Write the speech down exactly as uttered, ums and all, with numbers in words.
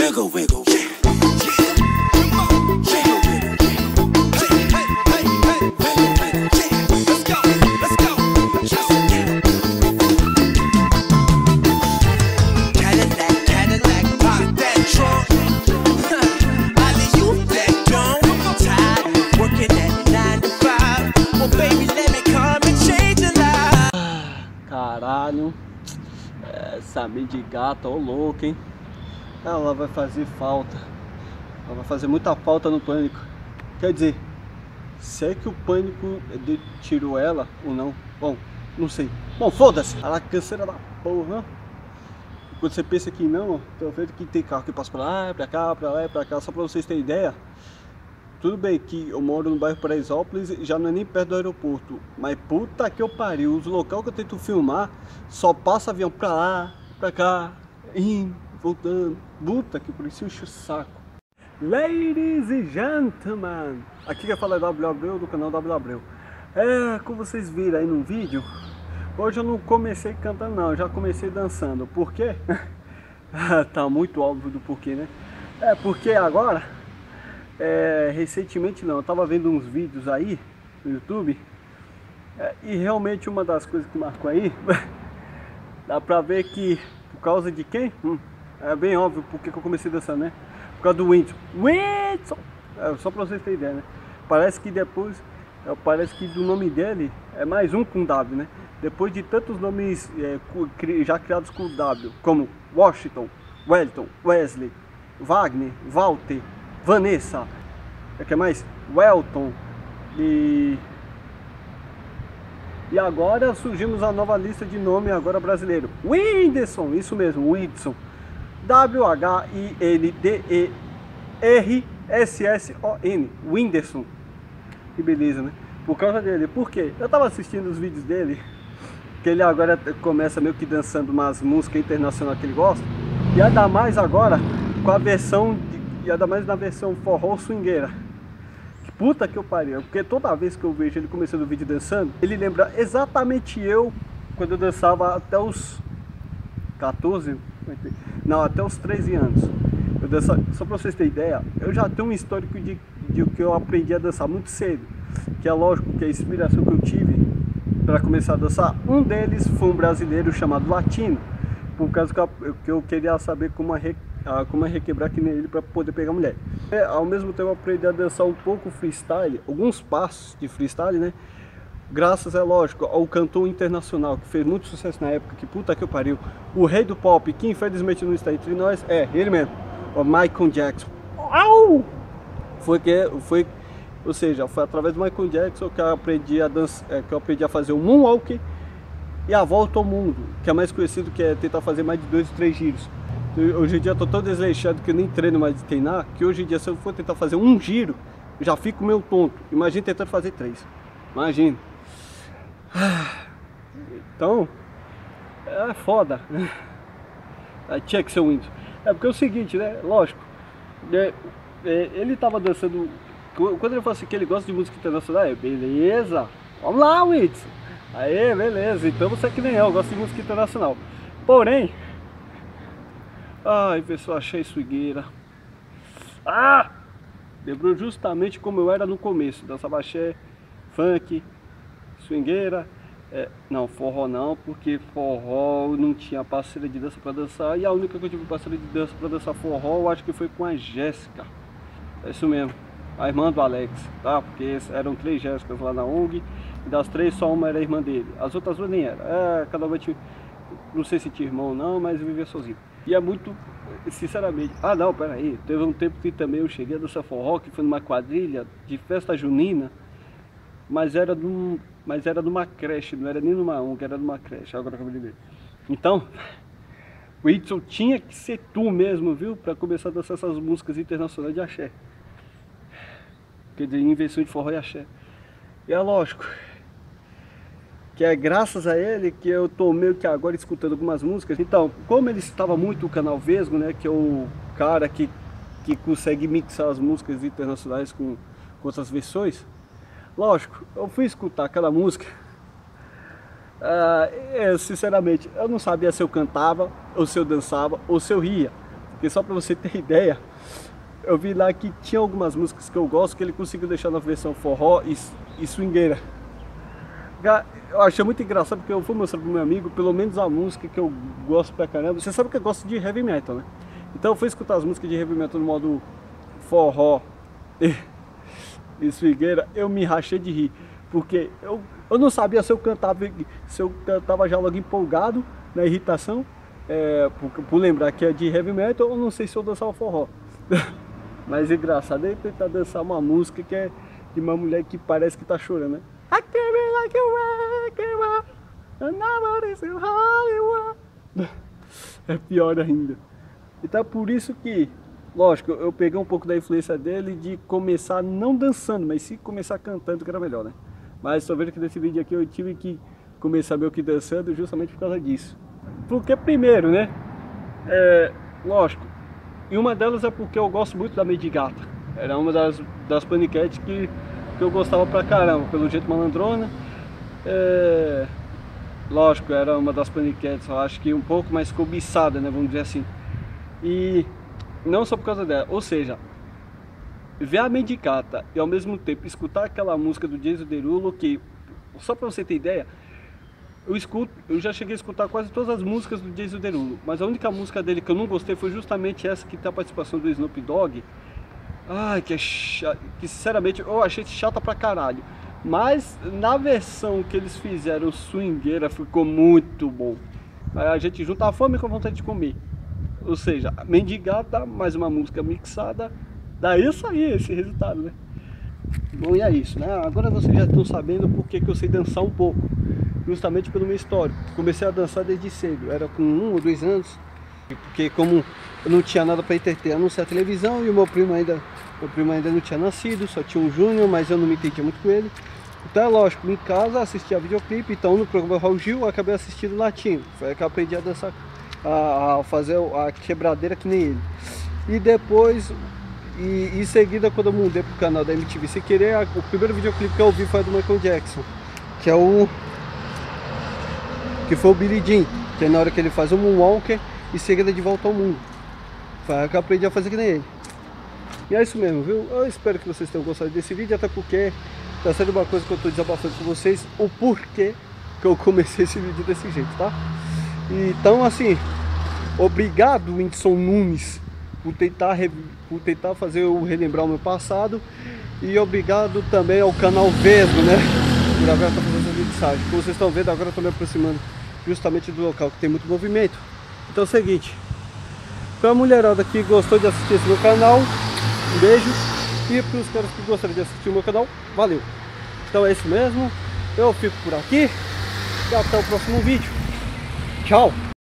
Wiggle, wiggle, yeah, yeah. Come on, wiggle, wiggle, yeah. Hey, hey, hey, hey, wiggle, wiggle, yeah. Let's go, let's go, just yeah. Cadillac, Cadillac, pop that trunk. Ollie, you that don't. Tired of working at nine to five. Well, baby, let me come and change your life. Caralho, essa mendigata, ô louco, hein? Ela vai fazer falta. Ela vai fazer muita falta no Pânico. Quer dizer, se é que o Pânico tirou ela ou não? Bom, não sei. Bom, foda-se. Ela canseira da porra. Quando você pensa que não, tô vendo que tem carro que passa pra lá, pra cá, pra lá e pra cá. Só pra vocês terem ideia. Tudo bem que eu moro no bairro Paraisópolis, já não é nem perto do aeroporto. Mas puta que eu pariu. Os locais que eu tento filmar, só passa avião pra lá, pra cá, indo, voltando. Puta que por isso enche o saco. Ladies and gentlemen, aqui quem fala é W Abreu, do canal W Abreu. É, como vocês viram aí no vídeo, hoje eu não comecei cantando não, eu já comecei dançando. Por quê? Tá muito óbvio do porquê, né? É porque agora, é, recentemente não, eu tava vendo uns vídeos aí no YouTube, é, e realmente uma das coisas que marcou aí, dá pra ver que por causa de quem? Hum, é bem óbvio porque que eu comecei dançando, né? Por causa do Whindersson. Whindersson! É, só pra vocês terem ideia, né? Parece que depois, é, parece que do nome dele é mais um com W, né? Depois de tantos nomes é, já criados com W, como Washington, Wellington, Wesley, Wagner, Walter, Vanessa, é que é mais? Welton e... E agora surgimos a nova lista de nome agora brasileiro. Whindersson, isso mesmo, Whindersson. W H I N D E R S S O N, Whindersson. Que beleza, né? Por causa dele. Por quê? Eu tava assistindo os vídeos dele, que ele agora começa meio que dançando umas músicas internacionais que ele gosta. E ainda mais agora com a versão, de, e ainda mais na versão forró swingueira. Que puta que eu pariu. Porque toda vez que eu vejo ele começando o vídeo dançando, ele lembra exatamente eu quando eu dançava até os quatorze, não, até os treze anos. Eu dança, só pra vocês terem ideia, eu já tenho um histórico de, de que eu aprendi a dançar muito cedo. Que é lógico que a inspiração que eu tive para começar a dançar, um deles foi um brasileiro chamado Latino. Por causa que eu, que eu queria saber como, re, como requebrar que nem ele para poder pegar mulher. É, ao mesmo tempo eu aprendi a dançar um pouco freestyle, alguns passos de freestyle, né? Graças, é lógico, ao cantor internacional que fez muito sucesso na época, que puta que eu pariu, o rei do pop, que infelizmente não está entre nós, é ele mesmo, o Michael Jackson. Au! Foi que, foi, ou seja, foi através do Michael Jackson que eu aprendi a dançar, é, que eu aprendi a fazer o moonwalk e a volta ao mundo, que é mais conhecido, que é tentar fazer mais de dois, três giros. Hoje em dia eu tô tão desleixado que eu nem treino mais de treinar, que hoje em dia se eu for tentar fazer um giro, eu já fico meio tonto. Imagina tentando fazer três. Imagina. Então, é foda. Aí tinha que ser o Whindersson. É porque é o seguinte, né? Lógico, é, é, ele tava dançando. Quando ele fala assim que ele gosta de música internacional, é beleza, vamos lá, Whindersson. Aê, beleza, então você é que nem eu, eu gosto de música internacional. Porém, ai pessoal, achei swingueira. Ah! Lembrou justamente como eu era no começo, dançava axé, funk, swingueira, é, não, forró não, porque forró não tinha parceira de dança pra dançar, e a única que eu tive parceira de dança pra dançar forró, eu acho que foi com a Jéssica, é isso mesmo, a irmã do Alex, tá? Porque eram três Jéssicas lá na O N G, e das três só uma era a irmã dele, as outras duas nem era, é, cada uma tinha, não sei se tinha irmão ou não, mas vivia sozinho, e é muito, sinceramente, ah não, peraí, teve um tempo que também eu cheguei a dançar forró, que foi numa quadrilha de festa junina, mas era de um, mas era de uma creche, não era nem numa O N G, era de uma creche, agora que eu me lembrei. Então, o Whindersson tinha que ser tu mesmo, viu? Para começar a dançar essas músicas internacionais de axé. Quer dizer, invenção de forró e axé. E é lógico que é graças a ele que eu tô meio que agora escutando algumas músicas. Então, como ele estava muito o canal Vesgo, né? Que é o cara que, que consegue mixar as músicas internacionais com, com outras versões. Lógico, eu fui escutar aquela música, uh, eu, sinceramente, eu não sabia se eu cantava, ou se eu dançava, ou se eu ria. Porque só pra você ter ideia, eu vi lá que tinha algumas músicas que eu gosto que ele conseguiu deixar na versão forró e, e swingueira. Eu achei muito engraçado porque eu fui mostrar pro meu amigo pelo menos a música que eu gosto pra caramba. Você sabe que eu gosto de heavy metal, né? Então eu fui escutar as músicas de heavy metal no modo forró e, e swingueira, eu me rachei de rir. Porque eu, eu não sabia se eu cantava, se eu cantava já logo empolgado na irritação, é, por, por lembrar que é de heavy metal, ou não sei se eu dançava forró. Mas é engraçado é tentar dançar uma música que é de uma mulher que parece que tá chorando, né? I can't be like you, and nobody's in Hollywood. É pior ainda. Então é por isso que, lógico, eu peguei um pouco da influência dele de começar não dançando, mas sim começar cantando, que era melhor, né? Mas tô vendo que nesse vídeo aqui eu tive que começar meio que dançando justamente por causa disso. Porque primeiro, né? É, lógico, e uma delas é porque eu gosto muito da Lady Gaga. Era uma das, das paniquetes que, que eu gostava pra caramba, pelo jeito malandrona. É, lógico, era uma das paniquetes, eu acho que um pouco mais cobiçada, né? Vamos dizer assim. E não só por causa dela, ou seja, ver a Mendicata e ao mesmo tempo escutar aquela música do Jason Derulo, que, só pra você ter ideia, eu escuto, eu já cheguei a escutar quase todas as músicas do Jason Derulo, mas a única música dele que eu não gostei foi justamente essa que tem a participação do Snoop Dogg. Ai, que é chata, que sinceramente eu achei chata pra caralho. Mas na versão que eles fizeram swingueira ficou muito bom. Aí a gente junta a fome com a vontade de comer. Ou seja, Mendigata, mais uma música mixada, dá isso aí, esse resultado, né? Bom, e é isso, né? Agora vocês já estão sabendo por que que eu sei dançar um pouco. Justamente pelo meu histórico. Comecei a dançar desde cedo, era com um ou dois anos. Porque como eu não tinha nada para entreter a não ser a televisão, e o meu primo ainda, meu primo ainda não tinha nascido, só tinha um Júnior, mas eu não me entendia muito com ele. Então é lógico, em casa assistia videoclipe, então no programa Raul Gil eu acabei assistindo latino. Foi aí que eu aprendi a dançar, a, a fazer a quebradeira que nem ele. E depois, e, em seguida, quando eu mudei pro canal da M T V sem querer, a, o primeiro videoclipe que eu vi foi do Michael Jackson, que é o que foi o Billie Jean, que é na hora que ele faz o Moonwalker e seguida de volta ao mundo. Foi aí que eu aprendi a fazer que nem ele. E é isso mesmo, viu? Eu espero que vocês tenham gostado desse vídeo, até porque tá sendo uma coisa que eu tô desabafando com vocês, o porquê que eu comecei esse vídeo desse jeito, tá? Então, assim, obrigado, Whindersson Nunes, por tentar, por tentar fazer eu relembrar o meu passado. E obrigado também ao canal Vesgo, né? Por agora estar fazendo essa mensagem. Como vocês estão vendo, agora eu tô me aproximando justamente do local que tem muito movimento. Então é o seguinte, pra mulherada que gostou de assistir esse meu canal, um beijo. E para os caras que gostaram de assistir o meu canal, valeu. Então é isso mesmo, eu fico por aqui e até o próximo vídeo. Tchau!